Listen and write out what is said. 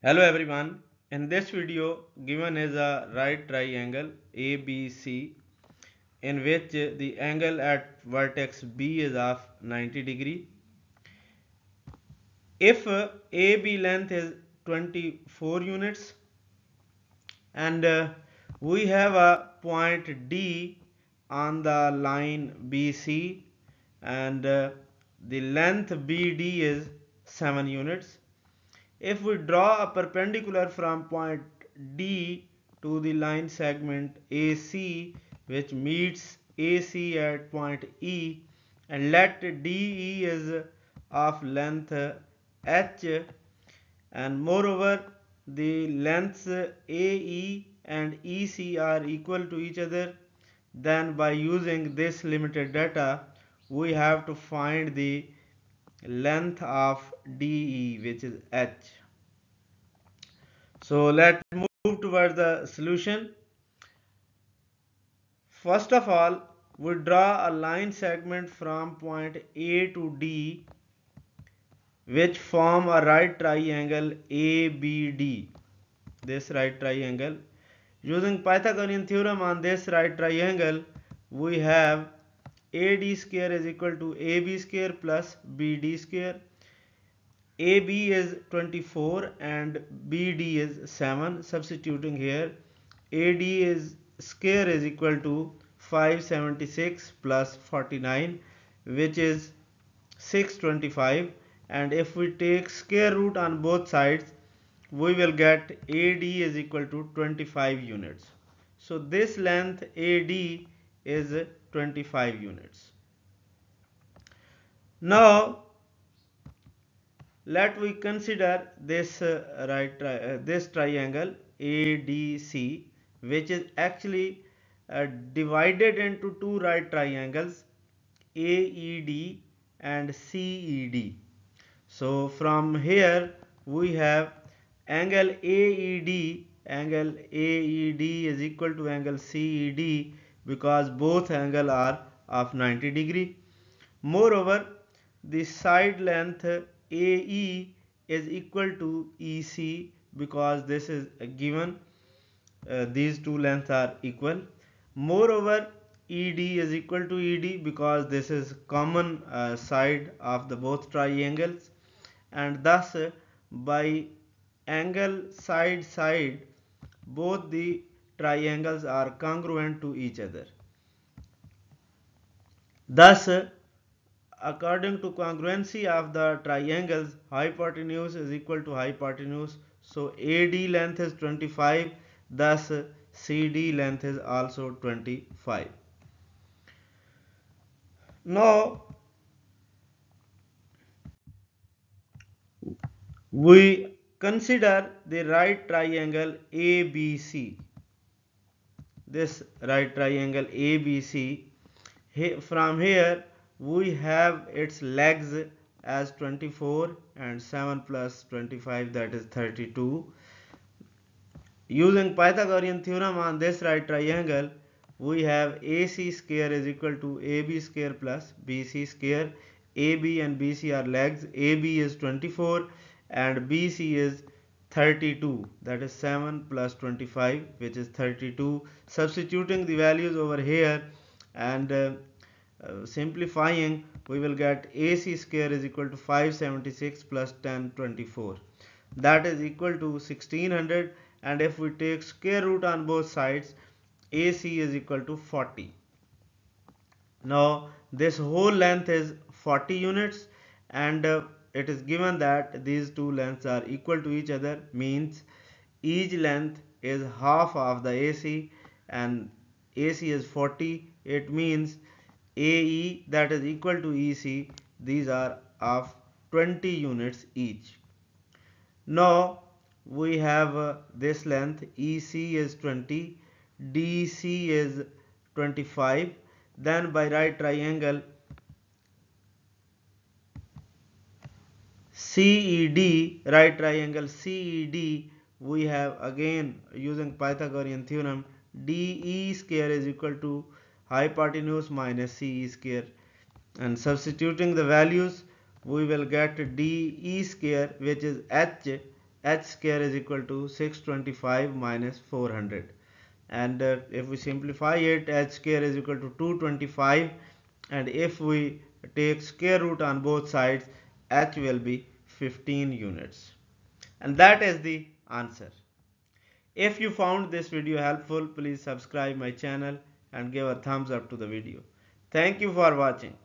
Hello everyone. In this video given is a right triangle ABC in which the angle at vertex B is of 90 degree. If AB length is 24 units and we have a point D on the line BC and the length BD is 7 units. If we draw a perpendicular from point D to the line segment AC which meets AC at point E and let DE is of length H and moreover the lengths AE and EC are equal to each other, then by using this limited data we have to find the length of DE which is H. So let's move towards the solution. First of all, we draw a line segment from point A to D which form a right triangle ABD. This right triangle. Using Pythagorean theorem on this right triangle, we have AD square is equal to AB square plus BD square. AB is 24 and BD is 7. Substituting here, AD is square is equal to 576 plus 49 which is 625, and if we take square root on both sides we will get AD is equal to 25 units. So this length AD is 25 units. Now let we consider this this triangle ADC which is actually divided into two right triangles AED and CED. So from here we have angle AED is equal to angle CED because both angles are of 90 degree. Moreover, the side length AE is equal to EC because this is given, these two lengths are equal. Moreover, ED is equal to ED because this is common side of the both triangles, and thus by angle side both the triangles are congruent to each other. Thus according to congruency of the triangles, hypotenuse is equal to hypotenuse. So AD length is 25, thus CD length is also 25. Now we consider the right triangle ABC. This right triangle ABC, from here we have its legs as 24 and 7 plus 25 that is 32. Using Pythagorean theorem on this right triangle, we have AC square is equal to AB square plus BC square. AB and BC are legs. AB is 24 and BC is 32, that is 7 plus 25 which is 32. Substituting the values over here and simplifying, we will get AC square is equal to 576 plus 1024, that is equal to 1600, and if we take square root on both sides AC is equal to 40. Now this whole length is 40 units and it is given that these two lengths are equal to each other, means each length is half of the AC and AC is 40. It means AE that is equal to EC, these are of 20 units each. Now we have this length EC is 20, DC is 25, then by right triangle CED, right triangle CED, we have again using Pythagorean theorem DE square is equal to hypotenuse minus CE square, and substituting the values we will get DE square which is H h square is equal to 625 minus 400, and if we simplify it, h square is equal to 225, and if we take square root on both sides, h will be 15 units, and that is the answer. If you found this video helpful, please subscribe my channel and give a thumbs up to the video. Thank you for watching.